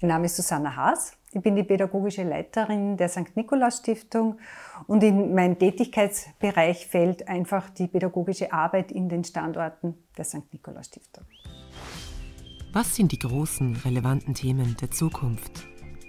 Mein Name ist Susanna Haas. Ich bin die pädagogische Leiterin der St. Nikolaus Stiftung und in meinen Tätigkeitsbereich fällt einfach die pädagogische Arbeit in den Standorten der St. Nikolaus Stiftung. Was sind die großen, relevanten Themen der Zukunft?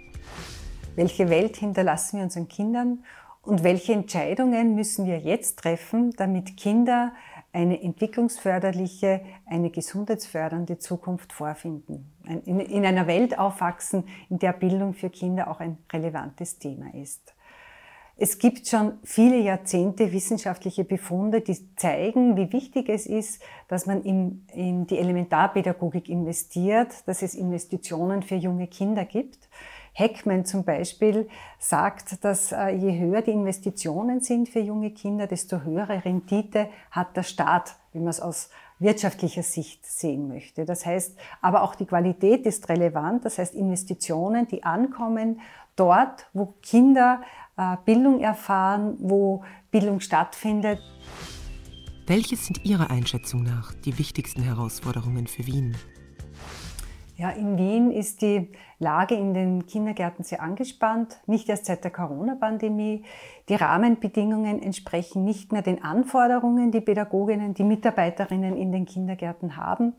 Welche Welt hinterlassen wir unseren Kindern und welche Entscheidungen müssen wir jetzt treffen, damit Kinder eine entwicklungsförderliche, eine gesundheitsfördernde Zukunft vorfinden. In einer Welt aufwachsen, in der Bildung für Kinder auch ein relevantes Thema ist. Es gibt schon viele Jahrzehnte wissenschaftliche Befunde, die zeigen, wie wichtig es ist, dass man in die Elementarpädagogik investiert, dass es Investitionen für junge Kinder gibt. Heckman zum Beispiel sagt, dass je höher die Investitionen sind für junge Kinder, desto höhere Rendite hat der Staat, wenn man es aus wirtschaftlicher Sicht sehen möchte. Das heißt, aber auch die Qualität ist relevant. Das heißt, Investitionen, die ankommen dort, wo Kinder Bildung erfahren, wo Bildung stattfindet. Welche sind Ihrer Einschätzung nach die wichtigsten Herausforderungen für Wien? Ja, in Wien ist die Lage in den Kindergärten sehr angespannt, nicht erst seit der Corona-Pandemie. Die Rahmenbedingungen entsprechen nicht mehr den Anforderungen, die Pädagoginnen, die Mitarbeiterinnen in den Kindergärten haben.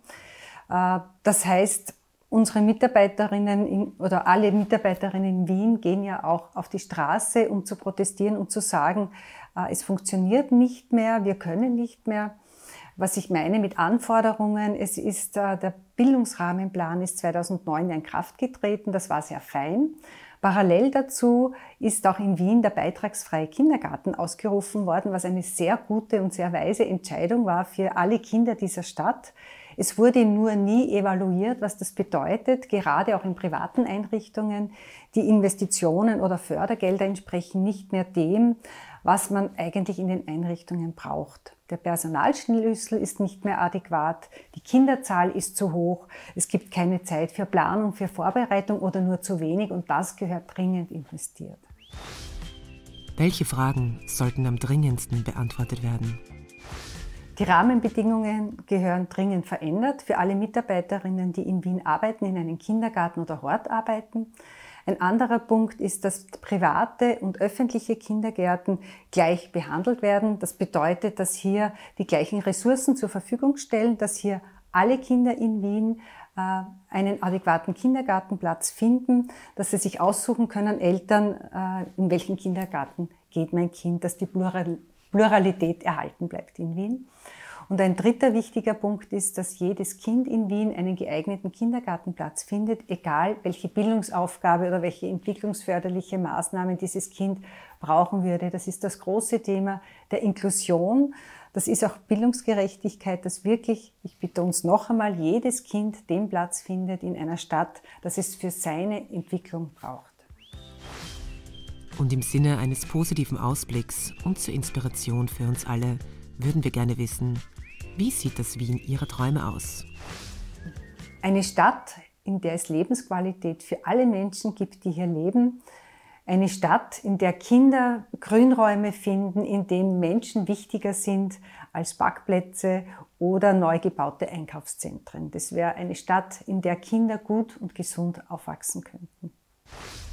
Das heißt, unsere Mitarbeiterinnen oder alle Mitarbeiterinnen in Wien gehen ja auch auf die Straße, um zu protestieren und zu sagen, es funktioniert nicht mehr, wir können nicht mehr. Was ich meine mit Anforderungen, es ist der Bildungsrahmenplan ist 2009 in Kraft getreten, das war sehr fein. Parallel dazu ist auch in Wien der beitragsfreie Kindergarten ausgerufen worden, was eine sehr gute und sehr weise Entscheidung war für alle Kinder dieser Stadt. Es wurde nur nie evaluiert, was das bedeutet, gerade auch in privaten Einrichtungen. Die Investitionen oder Fördergelder entsprechen nicht mehr dem, was man eigentlich in den Einrichtungen braucht. Der Personalschlüssel ist nicht mehr adäquat, die Kinderzahl ist zu hoch, es gibt keine Zeit für Planung, für Vorbereitung oder nur zu wenig und das gehört dringend investiert. Welche Fragen sollten am dringendsten beantwortet werden? Die Rahmenbedingungen gehören dringend verändert für alle Mitarbeiterinnen, die in Wien arbeiten, in einem Kindergarten oder Hort arbeiten. Ein anderer Punkt ist, dass private und öffentliche Kindergärten gleich behandelt werden. Das bedeutet, dass hier die gleichen Ressourcen zur Verfügung stellen, dass hier alle Kinder in Wien einen adäquaten Kindergartenplatz finden, dass sie sich aussuchen können, Eltern, in welchen Kindergarten geht mein Kind, dass die Pluralität erhalten bleibt in Wien. Und ein dritter wichtiger Punkt ist, dass jedes Kind in Wien einen geeigneten Kindergartenplatz findet, egal welche Bildungsaufgabe oder welche entwicklungsförderliche Maßnahmen dieses Kind brauchen würde. Das ist das große Thema der Inklusion. Das ist auch Bildungsgerechtigkeit, dass wirklich, ich betone es noch einmal, jedes Kind den Platz findet in einer Stadt, das es für seine Entwicklung braucht. Und im Sinne eines positiven Ausblicks und zur Inspiration für uns alle würden wir gerne wissen, wie sieht das Wien Ihrer Träume aus? Eine Stadt, in der es Lebensqualität für alle Menschen gibt, die hier leben. Eine Stadt, in der Kinder Grünräume finden, in denen Menschen wichtiger sind als Parkplätze oder neu gebaute Einkaufszentren. Das wäre eine Stadt, in der Kinder gut und gesund aufwachsen könnten.